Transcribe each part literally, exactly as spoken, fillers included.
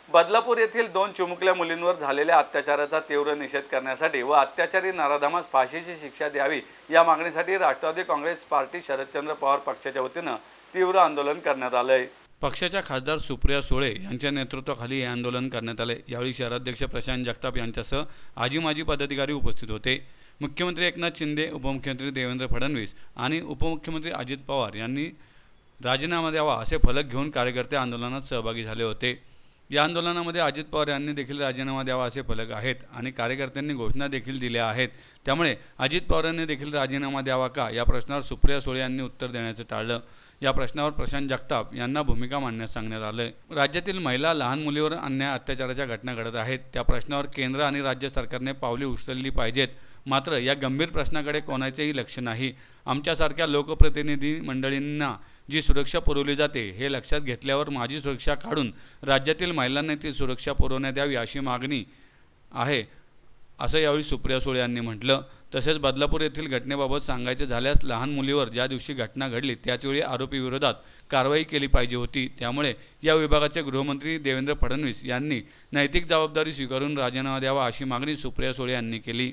बदलापूर येथील दोन चिमुकल्या मुलींवर झालेल्या अत्याचाराचा तीव्र निषेध करण्यासाठी व अत्याचारी नराधमास फाशीची शिक्षा द्यावी या मागणीसाठी राष्ट्रवादी काँग्रेस पार्टी शरदचंद्र पवार पक्षाच्या वतीनं तीव्र आंदोलन करण्यात आलंय। पक्षाच्या खासदार सुप्रिया सुळे यांच्या नेतृत्वाखाली हे आंदोलन करण्यात आले। यावेळी शहराध्यक्ष प्रशांत जगताप यांच्यासह आजी माजी पदाधिकारी उपस्थित होते। मुख्यमंत्री एकनाथ शिंदे, उपमुख्यमंत्री देवेंद्र फडणवीस आणि उपमुख्यमंत्री अजित पवार यांनी राजीनामा द्यावा असे फलक घेऊन कार्यकर्ते आंदोलनात सहभागी झाले होते। या आंदोलनामध्ये अजित पवार यांनी देखील राजीनामा द्यावा असे फलक आहेत आणि कार्यकर्त्यांनी घोषणा देखील दिल्या आहेत। त्यामुळे अजित पवारांनी देखील राजीनामा द्यावा का या प्रश्नावर सुप्रिया सुळे यांनी उत्तर देण्याचं टाळलं। या प्रश्नावर प्रशांत जगताप यांना भूमिका मांडण्यास सांगण्यात आले। राज्यातील महिला लहान मुलीवर अन्याय अत्याचाराच्या घटना घडत आहेत, त्या प्रश्नावर केंद्र आणि राज्य सरकारने पावले उचलली पाहिजेत। मात्र या गंभीर प्रश्नाकडे कोणाचेही लक्ष नाही। आमच्यासारख्या लोकप्रतिनिधी मंडळींना जी सुरक्षा पुरवली जाते हे लक्षात घेतल्यावर माझी सुरक्षा काढून राज्यातील महिलांना ती सुरक्षा पुरवण्यात यावी अशी मागणी आहे, असं यावेळी सुप्रिया सुळे यांनी म्हटलं। तसेच बदलापूर येथील घटनेबाबत सांगायचे झाल्यास लहान मुलीवर ज्या दिवशी घटना घडली त्याचवेळी आरोपी विरोधात कारवाई केली पाहिजे होती। त्यामुळे या विभागाचे गृहमंत्री देवेंद्र फडणवीस यांनी नैतिक जबाबदारी स्वीकारून राजीनामा द्यावा अशी मागणी सुप्रिया सुळे यांनी केली।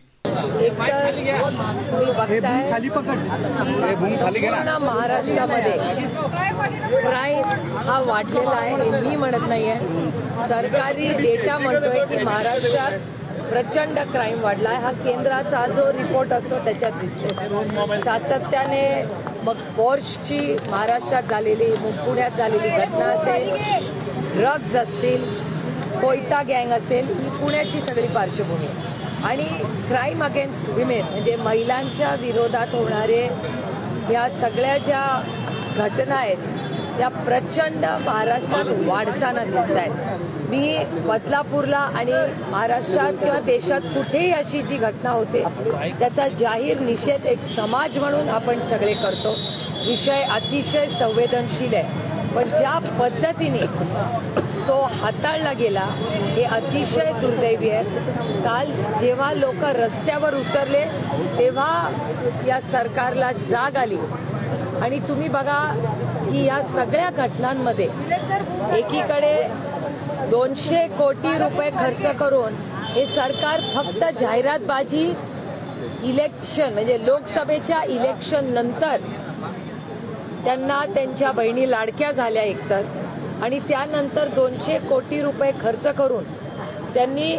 पूर्ण महाराष्ट्रामध्ये क्राईम हा वाढलेला आहे हे मी म्हणत नाहीये, सरकारी डेटा म्हणतोय की महाराष्ट्रात प्रचंड क्राईम वाढलाय। हा केंद्राचा जो रिपोर्ट असतो त्याच्यात दिसतो। सातत्याने मग पोर्शची महाराष्ट्रात झालेली, मग पुण्यात झालेली घटना असेल, ड्रग्ज असतील, कोयता गँग असेल, ही पुण्याची सगळी पार्श्वभूमी आणि क्राईम अगेन्स्ट विमेन म्हणजे महिलांच्या विरोधात होणारे या सगळ्या ज्या घटना आहेत त्या प्रचंड महाराष्ट्रात वाढताना दिसत आहेत। मी बदलापूरला आणि महाराष्ट्रात किंवा देशात कुठेही अशी जी घटना होते त्याचा जाहीर निषेध एक समाज म्हणून आपण सगळे करतो। विषय अतिशय संवेदनशील आहे, पण ज्या पद्धतीने तो हाताळला गेला हे अतिशय दुर्दैवी आहे। काल जेव्हा लोक रस्त्यावर उतरले तेव्हा या सरकारला जाग आली आणि तुम्ही बघा की या सगळ्या घटनांमध्ये एकीकडे दोनशे कोटी रुपये खर्च करून हे सरकार फक्त जाहिरातबाजी इलेक्शन म्हणजे लोकसभेच्या इलेक्शन नंतर त्यांना त्यांच्या बहिणी लाडक्या झाल्या एकतर आणि त्यानंतर दोनशे कोटी रुपये खर्च करून त्यांनी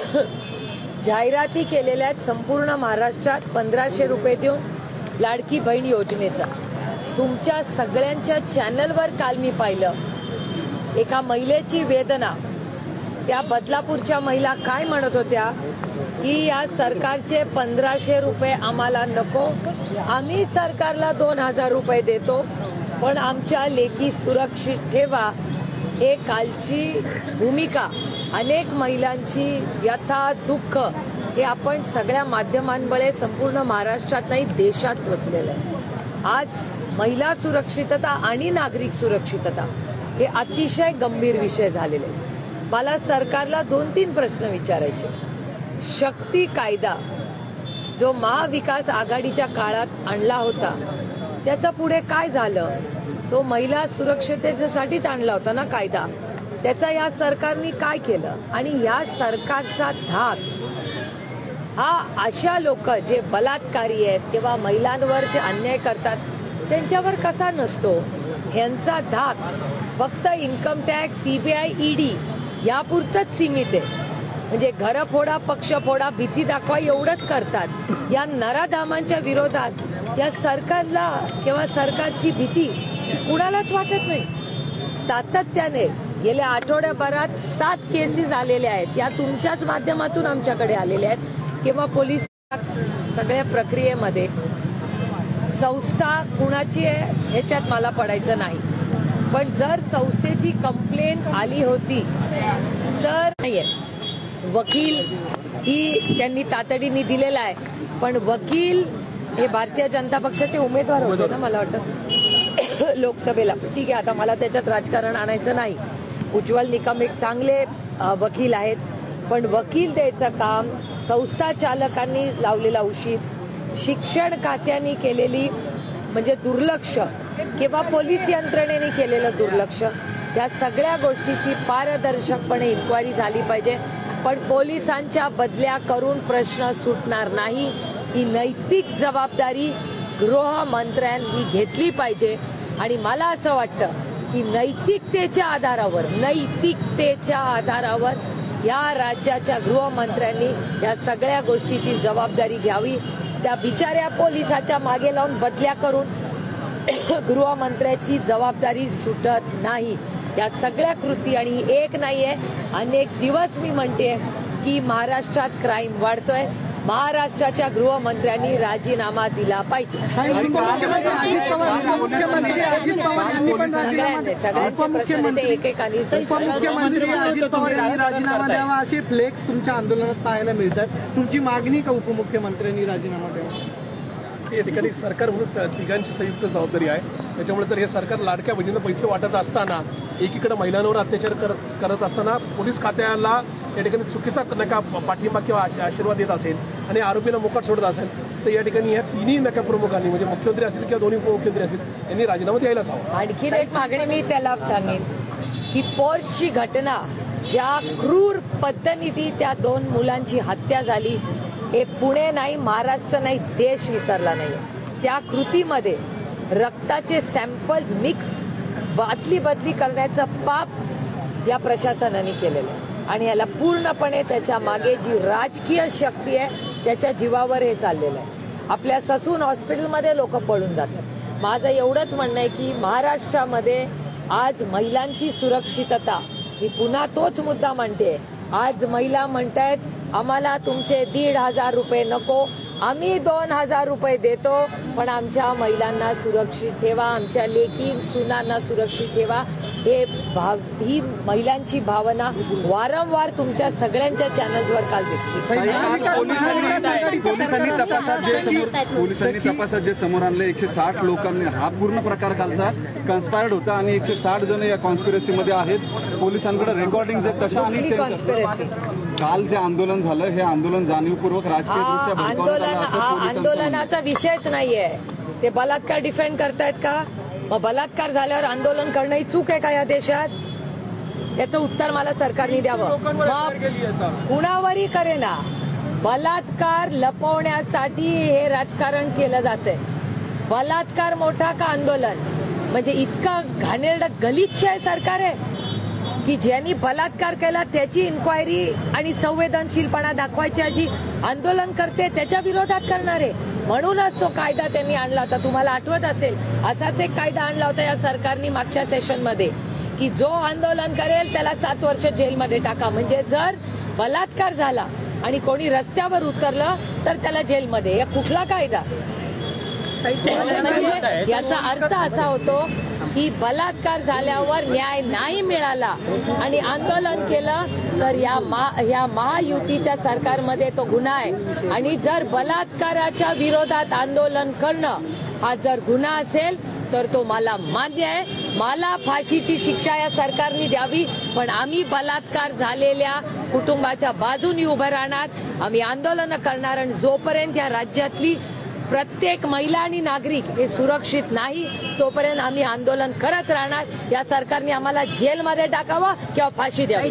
जाहिराती केलेल्या संपूर्ण महाराष्ट्रात पंधराशे रुपये देऊन लाडकी बहीण योजनेचा। तुमच्या सगळ्यांच्या चॅनलवर काल मी पाहिलं एका महिलेची वेदना। त्या बदलापूरच्या महिला काय म्हणत होत्या की या सरकारचे पंधराशे रुपये आम्हाला नको, आम्ही सरकारला दोन हजार रुपये देतो, पण आमच्या लेकी सुरक्षित ठेवा। हे कालची भूमिका अनेक महिलांची व्यथा दुःख हे आपण सगळ्या माध्यमांमुळे संपूर्ण महाराष्ट्रात नाही देशात पोचलेलं आहे। आज महिला सुरक्षितता आणि नागरिक सुरक्षितता हे अतिशय गंभीर विषय झालेले। मला सरकारला दोन तीन प्रश्न विचारायचे। शक्ती कायदा जो महाविकास आघाडीच्या काळात आणला होता त्याचा पुढे काय झालं? तो महिला सुरक्षिततेसाठीच आणला होता ना कायदा, त्याचा या सरकारने काय केलं? आणि या सरकारचा धाक हा अशा लोक जे बलात्कारी आहेत किंवा महिलांवर जे अन्याय करतात त्यांच्यावर कसा नसतो? ह्यांचा धाक फक्त इन्कम टॅक्स, सीबीआय, ईडी यापुरतच सीमित आहे। म्हणजे घर फोडा, पक्ष फोडा, भीती दाखवा एवढंच करतात। या नराधामांच्या विरोधात या सरकारला किंवा सरकारची भीती कुणालाच वाटत नाही। सातत्याने गेल्या आठवड्याभरात सात केसेस आलेल्या आहेत, या तुमच्याच माध्यमातून आमच्याकडे आलेल्या आहेत किंवा पोलीस सगळ्या प्रक्रियेमध्ये संस्था कुणाची आहे ह्याच्यात मला पडायचं नाही, पण जर संस्थेची कंप्लेंट आली होती तर नाहीये। वकील ही त्यांनी तातडीने दिलेला आहे, पण वकील हे भारतीय जनता पक्षाचे उमेदवार होते ना मला वाटतं लोकसभेला। ठीक आहे, आता मला त्याच्यात राजकारण आणायचं नाही। उज्ज्वल निकम एक चांगले वकील आहेत, पण वकील द्यायचं काम संस्था चालकांनी लावलेला उशीर, शिक्षण खात्याने केलेली म्हणजे दुर्लक्ष किंवा पोलीस यंत्रणेने केलेलं दुर्लक्ष त्या सगळ्या गोष्टीची पारदर्शकपणे इन्क्वायरी झाली पाहिजे. पण पोलिसांच्या बदल्या करून प्रश्न सुटणार नाही. ही नैतिक जबाबदारी गृहमंत्र्यांनी घेतली पाहिजे. आणि मला असं वाटतं की नैतिकतेच्या आधारावर नैतिकतेच्या आधारावर या राज्याच्या गृहमंत्र्यांनी या सगळ्या गोष्टीची जबाबदारी घ्यावी. त्या बिचाऱ्या पोलिसाच्या मागे लावून बदल्या करून गृहमंत्र्याची जबाबदारी सुटत नाही. या सगळ्या कृती आणि एक नाहीये, अनेक दिवस मी म्हणते की महाराष्ट्रात क्राईम वाढतोय. महाराष्ट्राच्या गृहमंत्र्यांनी राजीनामा दिला पाहिजे. सगळ्यांचे सगळ्यांचे प्रश्न ते एकेकाने उपमुख्यमंत्री अजित पवार यांनी राजीनामा द्यावा असे फ्लेक्स तुमच्या आंदोलनात पाहायला मिळतात. तुमची मागणी का उपमुख्यमंत्र्यांनी राजीनामा द्यावा? या ठिकाणी सरकार म्हणून तिघांची संयुक्त जबाबदारी आहे. त्याच्यामुळे तर हे सरकार लाडक्या बहिणींना पैसे वाटत असताना एकीकडे महिलांवर अत्याचार करत करत असताना पोलीस खात्याला या ठिकाणी चुकीचा नका पाठिंबा किंवा आशीर्वाद देत असेल आणि आरोपीला मोकाट सोडत असेल तर या ठिकाणी या तिन्ही नका प्रमुखांनी म्हणजे मुख्यमंत्री असेल किंवा दोन्ही उपमुख्यमंत्री असतील यांनी राजीनामा द्यायलाच हवा. आणखीन एक मागणी मी त्याला सांगेन की पोर्सची घटना ज्या क्रूर पद्धतीने त्या दोन मुलांची हत्या झाली हे पुणे नाही, महाराष्ट्र नाही, देश विसरला नाही. त्या कृतीमध्ये रक्ताचे सॅम्पल्स मिक्स बादली बदली करण्याचं पाप या प्रशासनाने केलेलं आहे. आणि याला पूर्णपणे त्याच्या मागे जी राजकीय शक्ती आहे त्याच्या जीवावर हे चाललेलं आहे. आपल्या ससून हॉस्पिटलमध्ये लोक पळून जातात. माझं एवढंच म्हणणं आहे की महाराष्ट्रामध्ये आज महिलांची सुरक्षितता, मी पुन्हा तोच मुद्दा म्हणते, आज महिला म्हणतायत आम्हाला तुमचे दीड हजार रुपये नको, आम्ही दोन हजार रुपये देतो, पण आमच्या महिलांना सुरक्षित ठेवा, आमच्या लेकी सुनांना सुरक्षित ठेवा. हे भाव ही महिलांची भावना वारंवार तुमच्या सगळ्यांच्या चॅनल्सवर काल दिसली. पोलिसांनी तपासात जे समोर पोलिसांनी तपासात जे समोर आणले एकशे साठ लोकांनी हा पूर्ण प्रकार कालचा कन्स्पायर्ड होता आणि एकशे साठ जण या कॉन्स्पिरसीमध्ये आहेत. पोलिसांकडे रेकॉर्डिंग तशा आणि कॉन्स्पिरसी काल जे आंदोलन झालं हे आंदोलन जाणीवपूर्वक राजकीय आंदोलन हा आंदोलनाचा विषयच नाहीये. ते बलात्कार डिफेंड करतायत का? मग बलात्कार झाल्यावर आंदोलन करणं ही चूक आहे का या देशात? त्याचं उत्तर मला सरकारने द्यावं. मग कुणावरही करेना, बलात्कार लपवण्यासाठी हे राजकारण केलं जातंय. बलात्कार मोठा का आंदोलन? म्हणजे इतकं घाणेरडं गलिच्छ आहे सरकार आहे की ज्यांनी बलात्कार केला त्याची इन्क्वायरी आणि संवेदनशीलपणा दाखवायची जी आंदोलन करते त्याच्या विरोधात करणारे. म्हणूनच तो कायदा त्यांनी आणला होता. तुम्हाला आठवत असेल असाच एक कायदा आणला होता या सरकारने मागच्या सेशनमध्ये की जो आंदोलन करेल त्याला सात वर्ष जेलमध्ये टाका. म्हणजे जर बलात्कार झाला आणि कोणी रस्त्यावर उतरलं तर त्याला जेलमध्ये. या कुठला कायदा? म्हणजे याचा अर्थ असा होतो की बलात्कार झाल्यावर न्याय नाही मिळाला आणि आंदोलन केलं तर या या महायुतीच्या सरकारमध्ये तो गुन्हा आहे. आणि जर बलात्काराच्या विरोधात आंदोलन करणं हा जर गुन्हा असेल तर तो मला मान्य आहे. मला फाशीची शिक्षा या सरकारने द्यावी, पण आम्ही बलात्कार झालेल्या कुटुंबाच्या बाजूने उभं राहणार. आम्ही आंदोलन करणार आणि जोपर्यंत या राज्यातली प्रत्येक महिला आणि नागरिक हे सुरक्षित नाही तोपर्यंत आम्ही आंदोलन करत राहणार. या सरकारने आम्हाला जेलमध्ये टाकावं किंवा फाशी द्यावी.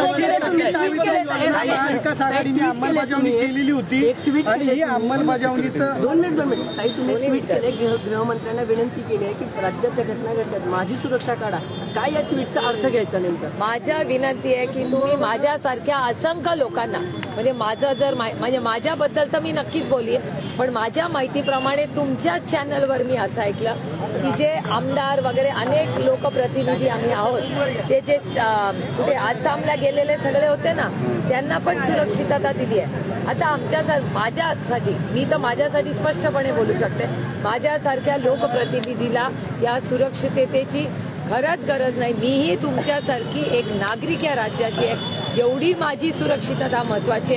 विकास आघाडीने अंमलबजावणी केलेली होती आणि ही अंमलबजावणीचं दोन मिनिट दोन मिनिट काही तुम्ही ट्विट केले, गृहमंत्र्यांना विनंती केली आहे की राज्याच्या घटना घडतात माझी सुरक्षा काढा. काय या ट्विटचा अर्थ घ्यायचा नेमका? माझ्या विनंती आहे की तुम्ही माझ्यासारख्या असंख्य लोकांना, म्हणजे माझं जर म्हणजे माझ्याबद्दल तर मी नक्कीच बोलीन, पण माझ्या माहितीप्रमाणे तुमच्या चॅनलवर मी असं ऐकलं की जे आमदार वगैरे अनेक लोकप्रतिनिधी आम्ही आहोत ते जे कुठे आसामला गेलेले सगळे होते ना त्यांना पण सुरक्षितता दिली आहे. आता आमच्या माझ्यासाठी मी तर माझ्यासाठी स्पष्टपणे बोलू शकते, माझ्यासारख्या लोकप्रतिनिधीला या सुरक्षिततेची खरंच गरज नाही. मीही तुमच्यासारखी एक नागरिक या राज्याची आहे. जेवढी माझी सुरक्षितता महत्वाची आहे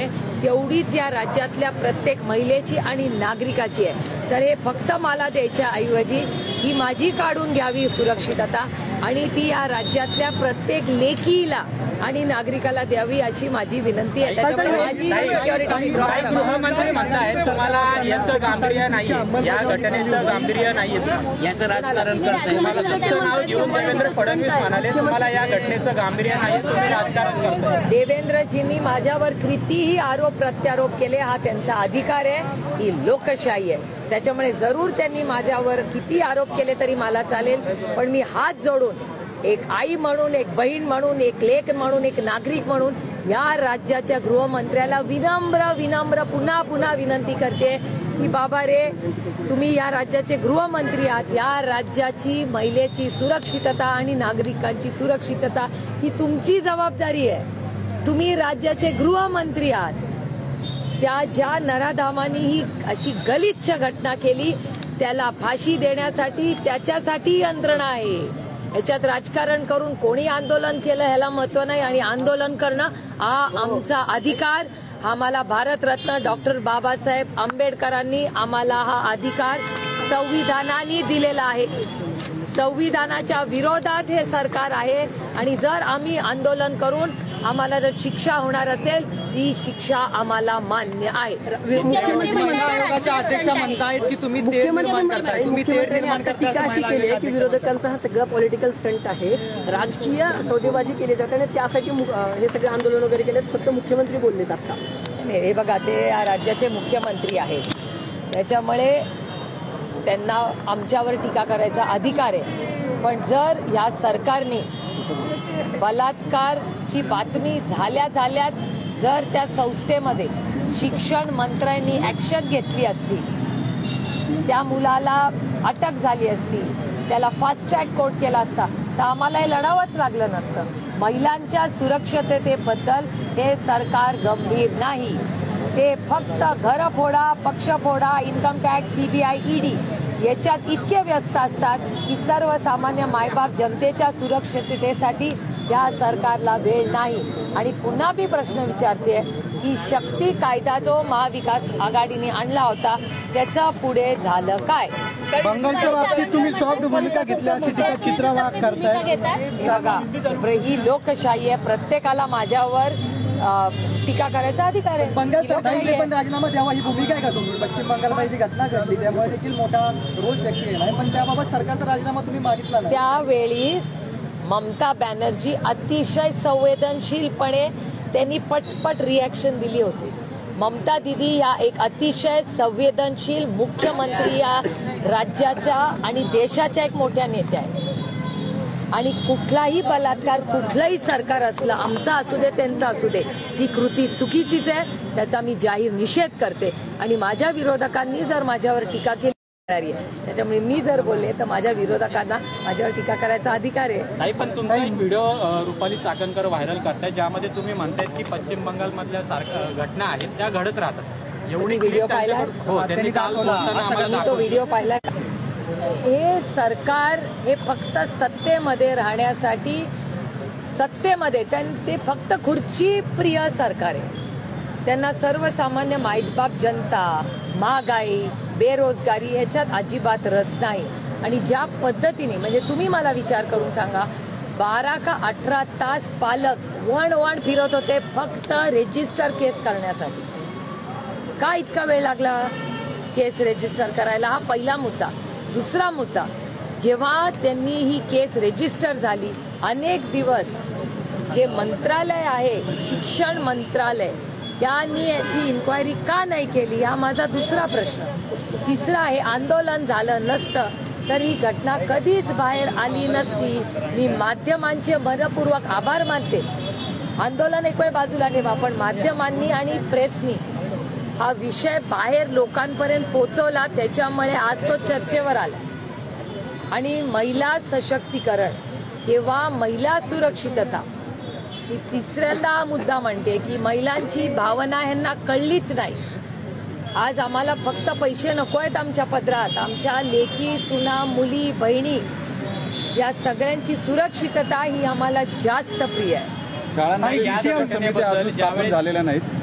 तेवढीच या राज्यातल्या प्रत्येक महिलेची आणि नागरिकाची आहे. तर हे फक्त मला द्यायच्या ऐवजी ही माझी काढून घ्यावी सुरक्षितता आणि ती या राज्यातल्या प्रत्येक लेकीला आणि नागरिकाला द्यावी अशी माझी विनंती आहे. त्याच्यामुळे माझी सिक्युरिटी गृहमंत्री म्हणतायत तुम्हाला याचं गांभीर्य नाही, या घटनेचं गांभीर्य नाही, याचं राजकारण करताय. मला तुमचं नाव घेऊन देवेंद्र फडणवीस म्हणाले तुम्हाला या घटनेचं गांभीर्य नाही, तुम्ही राजकारण करताय. देवेंद्रजींनी माझ्यावर कितीही आरोप प्रत्यारोप केले हा त्यांचा अधिकार आहे, ही लोकशाही आहे. त्याच्यामुळे जरूर त्यांनी माझ्यावर किती आरोप केले तरी मला चालेल, पण मी हात जोडून एक आई म्हणून, एक बहीण म्हणून, एक लेक म्हणून, एक नागरिक म्हणून या राज्याच्या गृहमंत्र्याला विनम्र विनम्र पुन्हा पुन्हा विनंती करते की बाबा रे, तुम्ही या राज्याचे गृहमंत्री आहात. या राज्याची महिलेची सुरक्षितता आणि नागरिकांची सुरक्षितता ही तुमची जबाबदारी आहे. तुम्ही राज्याचे गृहमंत्री आहात. त्या ज्या नराधामांनी ही अशी गलिच्छ घटना केली त्याला फाशी देण्यासाठी त्याच्यासाठी यंत्रणा आहे. याच्यात राजकारण करून कोणी आंदोलन केलं ह्याला महत्व नाही आणि आंदोलन करणं हा आमचा अधिकार. आम्हाला भारतरत्न डॉक्टर बाबासाहेब आंबेडकरांनी आम्हाला हा अधिकार संविधानाने दिलेला आहे. संविधानाच्या विरोधात हे सरकार आहे आणि जर आम्ही आंदोलन करून आम्हाला जर शिक्षा होणार असेल ती शिक्षा आम्हाला मान्य आहे. मुख्यमंत्री आयोगाच्या अध्यक्ष म्हणतायत की तुम्ही तेढ निर्माण करताय, तुम्ही तेढ निर्माण करताय. टीका अशी केली आहे की विरोधकांचा हा सगळा पॉलिटिकल स्टंट आहे, राजकीय सौदेबाजी केली जाते आणि त्यासाठी हे सगळे आंदोलन वगैरे केले. फक्त मुख्यमंत्री बोललेत आता. हे बघा, ते या राज्याचे मुख्यमंत्री आहेत, त्याच्यामुळे त्यांना आमच्यावर टीका करायचा अधिकार आहे. पण जर या सरकारने बलात्कारची बातमी झाल्या झाल्याच जर त्या संस्थेमध्ये शिक्षण मंत्र्यांनी ऍक्शन घेतली असती, त्या मुलाला अटक झाली असती, त्याला फास्ट ट्रॅक कोर्ट केला असता तर आम्हाला हे लढावंच लागलं नसतं. महिलांच्या सुरक्षिततेबद्दल हे सरकार गंभीर नाही. ते फक्त घर फोडा, पक्ष फोडा, इन्कम टॅक्स, सीबीआय, ईडी याच्यात इतके व्यस्त असतात की सर्वसामान्य मायबाप जनतेच्या सुरक्षिततेसाठी या सरकारला वेळ नाही. आणि पुन्हा मी प्रश्न विचारते की शक्ती कायदा जो महाविकास आघाडीने आणला होता त्याचं पुढे झालं काय? बंगालच्या बाबतीत तुम्ही सॉफ्ट भूमिका घेतल्या अशी टीका चित्रा वाघ करताय. हे बघा, ही लोकशाही आहे, प्रत्येकाला माझ्यावर टीका करायचा अधिकार आहे. बंगाल सरकारने पण राजीनामा द्यावा ही भूमिका आहे का तुम्ही? पश्चिम बंगालमध्ये जी घटना घडली त्यामुळे देखील मोठा रोष व्यक्त केला आहे, पण त्याबाबत सरकारचा राजीनामा तुम्ही मागितला नाही. त्यावेळी ममता बॅनर्जी अतिशय संवेदनशीलपणे त्यांनी पटपट रिॲक्शन दिली होती. ममता दिदी या एक अतिशय संवेदनशील मुख्यमंत्री या राज्याच्या आणि देशाच्या एक मोठ्या नेत्या आहेत. आणि कुठलाही बलात्कार कुठलंही सरकार असलं, आमचा असू दे त्यांचा असू दे, ती कृती चुकीचीच आहे. त्याचा मी जाहीर निषेध करते आणि माझ्या विरोधकांनी जर माझ्यावर टीका केली त्याच्यामुळे मी जर बोलले तर माझ्या विरोधकांना माझ्यावर टीका करायचा अधिकार आहे. नाही, पण तुमचा एक व्हिडिओ रुपाली चाकणकर व्हायरल करताय ज्यामध्ये तुम्ही म्हणतायत की पश्चिम बंगालमधल्या घटना आहेत त्या घडत राहतात. एवढी व्हिडिओ पाहिला? हो, त्यांनी काल मी तो व्हिडिओ पाहिला. हे सरकार हे फक्त सत्तेमध्ये राहण्यासाठी, सत्तेमध्ये ते फक्त खुर्ची प्रिय सरकार आहे. त्यांना सर्वसामान्य मायबाप जनता, महागाई, बेरोजगारी ह्याच्यात अजिबात रस नाही. आणि ज्या पद्धतीने, म्हणजे तुम्ही मला विचार करून सांगा, बारा का अठरा तास पालक वन वन फिरत होते फक्त रेजिस्टर केस करण्यासाठी. का इतका वेळ लागला केस रेजिस्टर करायला? हा पहिला मुद्दा. दुसरा मुद्दा, जेव्हा त्यांनी ही केस रेजिस्टर झाली, अनेक दिवस जे मंत्रालय आहे, शिक्षण मंत्रालय, त्यांनी याची इन्क्वायरी का नाही केली हा माझा दुसरा प्रश्न. तिसरा आहे, आंदोलन झालं नसतं तर ही घटना कधीच बाहेर आली नसती. मी माध्यमांचे मनपूर्वक आभार मानते. आंदोलन एक वेळ बाजूला ठेवा, पण माध्यमांनी आणि प्रेसनी हा विषय बाहेर लोकांपर्यंत पोहोचवला, त्याच्यामुळे आज तो चर्चेवर आला. आणि महिला सशक्तीकरण किंवा महिला सुरक्षितता ही तिसऱ्यांदा हा मुद्दा म्हणते की महिलांची भावना ह्यांना कळलीच नाही. आज आम्हाला फक्त पैसे नको आहेत आमच्या पदरात, आमच्या लेकी, सुना, मुली, बहिणी या सगळ्यांची सुरक्षितता ही आम्हाला जास्त प्रिय आहे. शाळांमध्ये झालेल्या नाहीत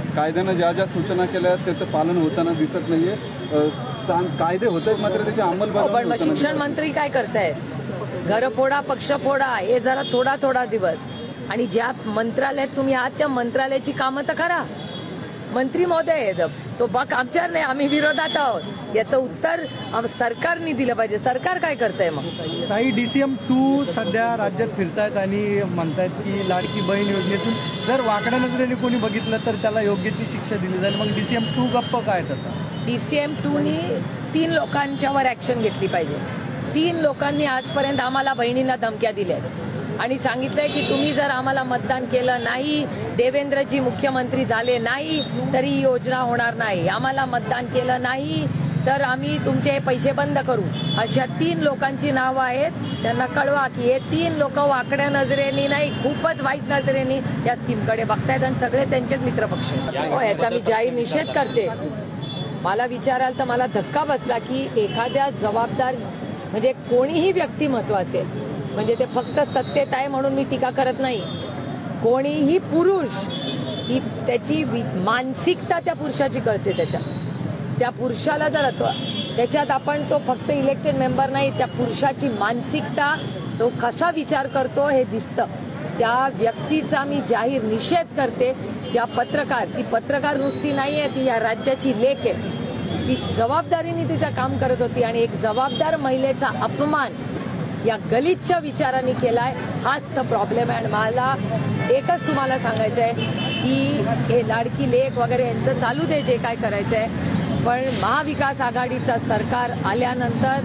कायद्यानं ज्या ज्या सूचना केल्या त्याचं पालन होताना दिसत नाहीये. अ, ता- कायदे होत आहेत मात्र त्याची पण अंमलबजावणी मग होताना शिक्षण मंत्री काय करतायत? घर फोडा पक्ष फोडा हे जरा थोडा थोडा दिवस, आणि ज्या मंत्रालयात तुम्ही आहात त्या मंत्रालयाची कामं तर करा. मंत्री महोदय तो बक आमच्यावर नाही, आम्ही विरोधात आहोत. याचं उत्तर आम- सरकारने दिलं पाहिजे. सरकार काय करतंय मग? काही डीसीएम टू सध्या राज्यात फिरतायत आणि म्हणतायत की लाडकी बहीण योजनेतून जर वाकड्या नजरेने कोणी बघितलं तर त्याला योग्य ती शिक्षा दिली जाईल. मग डीसीएम टू गप्प काय त्याचा? डीसीएम टूनी तीन लोकांच्यावर ऍक्शन घेतली पाहिजे. तीन लोकांनी आजपर्यंत आम्हाला बहिणींना धमक्या दिल्या आणि सांगितलंय की तुम्ही जर आम्हाला मतदान केलं नाही, देवेंद्रजी मुख्यमंत्री झाले नाही तरी ही योजना होणार नाही, आम्हाला मतदान केलं नाही तर आम्ही तुमचे पैसे बंद करू. अशा तीन लोकांची नावं आहेत. त्यांना कळवा की हे तीन लोक वाकड्या नजरेने नाही, खूपच वाईट नजरेने या स्कीमकडे बघतायत आणि सगळे त्यांचेच मित्रपक्ष. हो, याचा मी जाहीर निषेध करते. मला विचाराल तर मला धक्का बसला की एखाद्या जबाबदार म्हणजे कोणीही व्यक्तिमत्व असेल, म्हणजे ते फक्त सत्तेत आहे म्हणून मी टीका करत नाही, कोणीही पुरुष ही त्याची मानसिकता त्या पुरुषाची कळते. त्याच्या त्या पुरुषाला जर त्याच्यात आपण तो फक्त इलेक्टेड मेंबर नाही, त्या पुरुषाची मानसिकता तो कसा विचार करतो हे दिसतं. त्या व्यक्तीचा मी जाहीर निषेध करते. ज्या पत्रकार ती पत्रकार नुसती नाहीये, ती या राज्याची लेक आहे. ती जबाबदारीने तिचं काम करत होती आणि एक जबाबदार महिलेचा अपमान या गलिच्छ विचारांनी केलाय. हाच तर प्रॉब्लेम आहे. आणि मला एकच तुम्हाला सांगायचं आहे की हे लाडकी लेख वगैरे यांचं चालू दे जे काय करायचंय, पण महाविकास आघाडीचं सरकार आल्यानंतर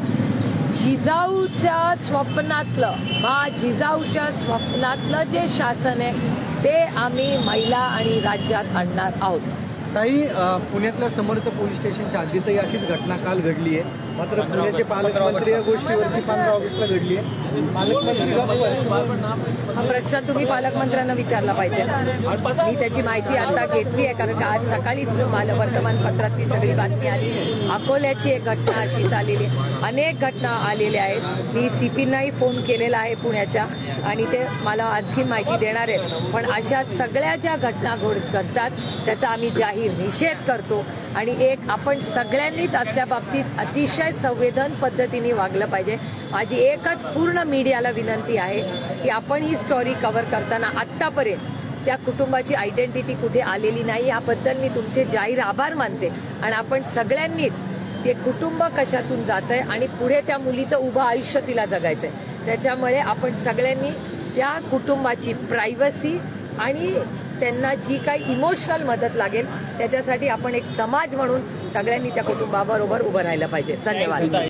जिजाऊच्या स्वप्नातलं मा जिजाऊच्या स्वप्नातलं जे शासन आहे ते आम्ही महिला आणि राज्यात आणणार आहोत. काही पुण्यातल्या समर्थ पोलीस स्टेशनच्या हद्दीतही अशीच घटना काल घडली आहे. मात्र पुण्याचे पालकमंत्री या गोष्टीवरती पंधरा ऑगस्टला घडली आहे. पालकमंत्री हा प्रश्न तुम्ही पालकमंत्र्यांना विचारला पाहिजे. मी त्याची माहिती आता घेतली आहे कारण का आज सकाळीच मला वर्तमानपत्रात ती सगळी बातमी आली. अकोल्याची एक घटना अशीच आलेली, अनेक घटना आलेल्या आहेत. मी सीपींनाही फोन केलेला आहे पुण्याच्या आणि ते मला आणखी माहिती देणार आहेत. पण अशा सगळ्या ज्या घटना घडतात त्याचा आम्ही जाहीर निषेध करतो आणि एक आपण सगळ्यांनीच असल्या बाबतीत अतिशय संवेदन पद्धतीने वागलं पाहिजे. माझी एकच पूर्ण मीडियाला विनंती आहे की आपण ही स्टोरी कव्हर करताना आत्तापर्यंत त्या कुटुंबाची आयडेंटिटी कुठे आलेली नाही याबद्दल मी तुमचे जाहीर आभार मानते. आणि आपण सगळ्यांनीच ते कुटुंब कशातून जात आहे आणि पुढे त्या मुलीचं उभं आयुष्य तिला जगायचंय, त्याच्यामुळे आपण सगळ्यांनी त्या कुटुंबाची प्रायव्हसी आणि त्यांना जी काही इमोशनल मदत लागेल त्याच्यासाठी आपण एक समाज म्हणून सगळ्यांनी त्या कुटुंबाबरोबर उभं राहिलं पाहिजे. धन्यवाद.